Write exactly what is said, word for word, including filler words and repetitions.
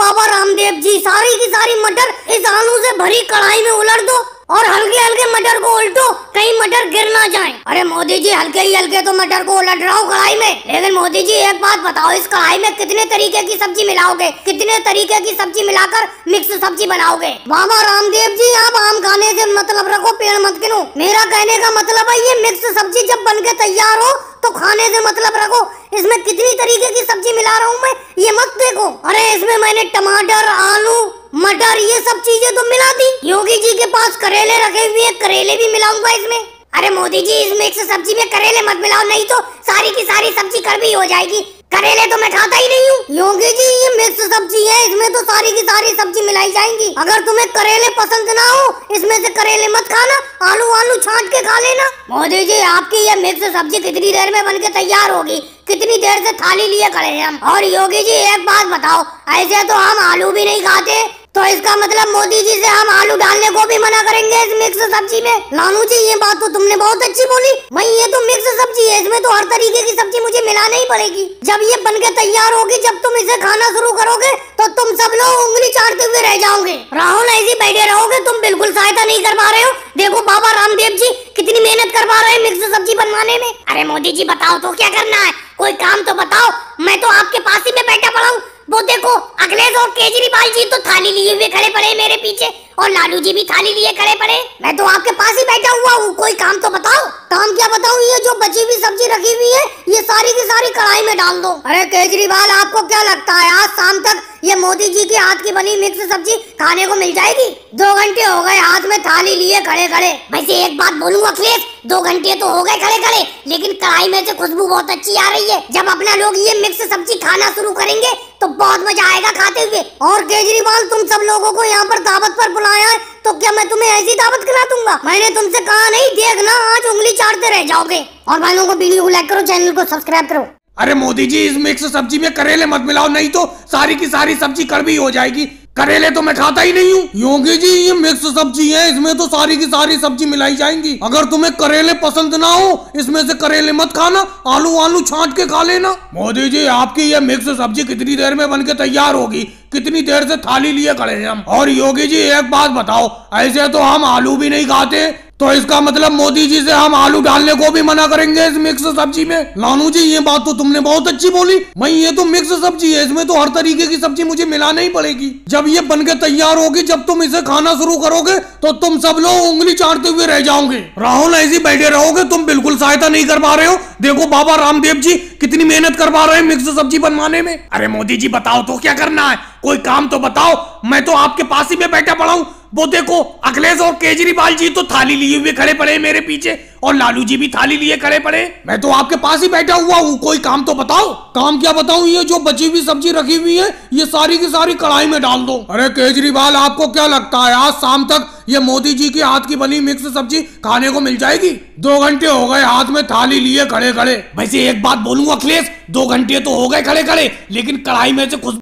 बाबा रामदेव जी, सारी की सारी मटर इस आलू से भरी कढ़ाई में उलट दो और हल्के हल्के मटर को उल्टो, कहीं मटर गिर ना जाए। अरे मोदी जी, हल्के ही हल्के तो मटर को उलट रहा हूँ कढ़ाई में, लेकिन मोदी जी एक बात बताओ, इस कढ़ाई में कितने तरीके की सब्जी मिलाओगे? कितने तरीके की सब्जी मिलाकर मिक्स सब्जी बनाओगे? बाबा रामदेव जी, आप आम खाने से मतलब रखो, पेड़ मत गिनो। मेरा कहने का मतलब है ये मिक्स सब्जी जब बन के तैयार हो तो खाने से मतलब रखो। इसमें कितनी तरीके की सब्जी मिला रहा हूँ मैं, ये मत देखो। अरे इसमें मैंने टमाटर, आलू, मटर, ये सब चीजें तो मिला दी। योगी जी के पास करेले रखे हुए हैं, करेले भी मिलाऊंगा इसमें। अरे मोदी जी, इस मिक्स सब्जी में करेले मत मिलाओ, नहीं तो सारी की सारी सब्जी कड़वी हो जाएगी। करेले तो मैं खाता ही नहीं हूँ। योगी जी, ये मिक्स सब्जी है, इसमें तो सारी की सारी सब्जी मिलाई जाएंगी। अगर तुम्हें करेले पसंद ना हो, इसमें से करेले मत खाना, आलू आलू छांट के खा लेना। मोदी जी, आपकी ये मिक्स सब्जी कितनी देर में बन के तैयार होगी? कितनी देर से थाली लिए खड़े हैं हम। और योगी जी एक बात बताओ, ऐसे तो हम आलू भी नहीं खाते, तो इसका मतलब मोदी जी से हम आलू डालने को भी मना करेंगे इस मिक्स सब्जी में। लालू जी, ये बात तो तुमने बहुत अच्छी बोली। भाई ये तो मिक्स सब्जी है, इसमें तो हर तरीके की सब्जी मुझे मिलाना ही पड़ेगी। जब ये बनके तैयार होगी, जब तुम इसे खाना शुरू करोगे तो तुम सब लोग उंगली चाटते हुए रह जाओगे। राहुल, ऐसे बैठे रहोगे, तुम बिल्कुल सहायता नहीं कर पा रहे हो। देखो बाबा रामदेव जी कितनी मेहनत कर पा रहे हैं मिक्स सब्जी बनवाने में। अरे मोदी जी बताओ तो क्या करना है, कोई काम तो बताओ। मैं तो आपके पास ही में बैठा पड़ा हूँ। वो देखो अखिलेश और केजरीवाल जी तो थाली लिए हुए खड़े पड़े मेरे पीछे, और लालू जी भी थाली लिए खड़े पड़े। मैं तो आपके पास ही बैठा हुआ हूँ, कोई काम तो बताओ। काम क्या बताऊँ, ये जो बची हुई सब्जी रखी हुई है ये सारी की सारी कढ़ाई में डाल दो। अरे केजरीवाल, आपको क्या लगता है आज शाम तक ये मोदी जी के हाथ की बनी मिक्स सब्जी खाने को मिल जाएगी? दो घंटे हो गए हाथ में थाली लिए खड़े खड़े। वैसे एक बात बोलूँ अखिलेश, दो घंटे तो हो गए खड़े खड़े, लेकिन कढ़ाई में से खुशबू बहुत अच्छी आ रही है। जब अपना लोग ये मिक्स सब्जी खाना शुरू करेंगे तो बहुत मजा आएगा खाते हुए। और केजरीवाल, तुम सब लोगों को यहाँ पर दावत पर बुलाया है, तो क्या मैं तुम्हें ऐसी दावत खिला दूंगा? मैंने तुमसे कहा नहीं, देखना आज उंगली चाटते रह जाओगे। और भाइयों को वीडियो को लाइक करो, चैनल को सब्सक्राइब करो। अरे मोदी जी, इस मिक्स सब्जी में करेले मत मिलाओ, नहीं तो सारी की सारी सब्जी कड़वी हो जाएगी। करेले तो मैं खाता ही नहीं हूँ। योगी जी, ये मिक्स सब्जी है, इसमें तो सारी की सारी सब्जी मिलाई जाएंगी। अगर तुम्हें करेले पसंद ना हो, इसमें से करेले मत खाना, आलू आलू छांट के खा लेना। मोदी जी, आपकी ये मिक्स सब्जी कितनी देर में बनके तैयार होगी? कितनी देर से थाली लिए खड़े हैं हम। और योगी जी एक बात बताओ, ऐसे तो हम आलू भी नहीं खाते, तो इसका मतलब मोदी जी से हम आलू डालने को भी मना करेंगे इस मिक्स सब्जी में। लालू जी, ये बात तो तुमने बहुत अच्छी बोली। भाई ये तो मिक्स सब्जी है, इसमें तो हर तरीके की सब्जी मुझे मिलाना ही पड़ेगी। जब ये बनके तैयार होगी, जब तुम इसे खाना शुरू करोगे तो तुम सब लोग उंगली चाटते हुए रह जाओगे। राहुल, ऐसे बैठे रहोगे, तुम बिल्कुल सहायता नहीं कर पा रहे हो। देखो बाबा रामदेव जी कितनी मेहनत कर पा रहे हैं मिक्स सब्जी बनवाने में। अरे मोदी जी बताओ तो क्या करना है, कोई काम तो बताओ। मैं तो आपके पास ही में बैठा पड़ा हूँ। वो देखो अखिलेश और केजरीवाल जी तो थाली लिए हुए खड़े पड़े मेरे पीछे, और लालू जी भी थाली लिए खड़े पड़े। मैं तो आपके पास ही बैठा हुआ हूँ, कोई काम तो बताओ। काम क्या बताऊँ, ये जो बची हुई सब्जी रखी हुई है ये सारी की सारी कढ़ाई में डाल दो। अरे केजरीवाल, आपको क्या लगता है आज शाम तक ये मोदी जी के हाथ की बनी मिक्स सब्जी खाने को मिल जाएगी? दो घंटे हो गए हाथ में थाली लिए खड़े खड़े। वैसे एक बात बोलूँ अखिलेश, दो घंटे तो हो गए खड़े खड़े, लेकिन कढ़ाई में से खुशबू